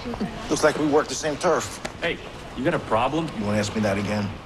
Looks like we work the same turf. Hey, you got a problem? You want to ask me that again?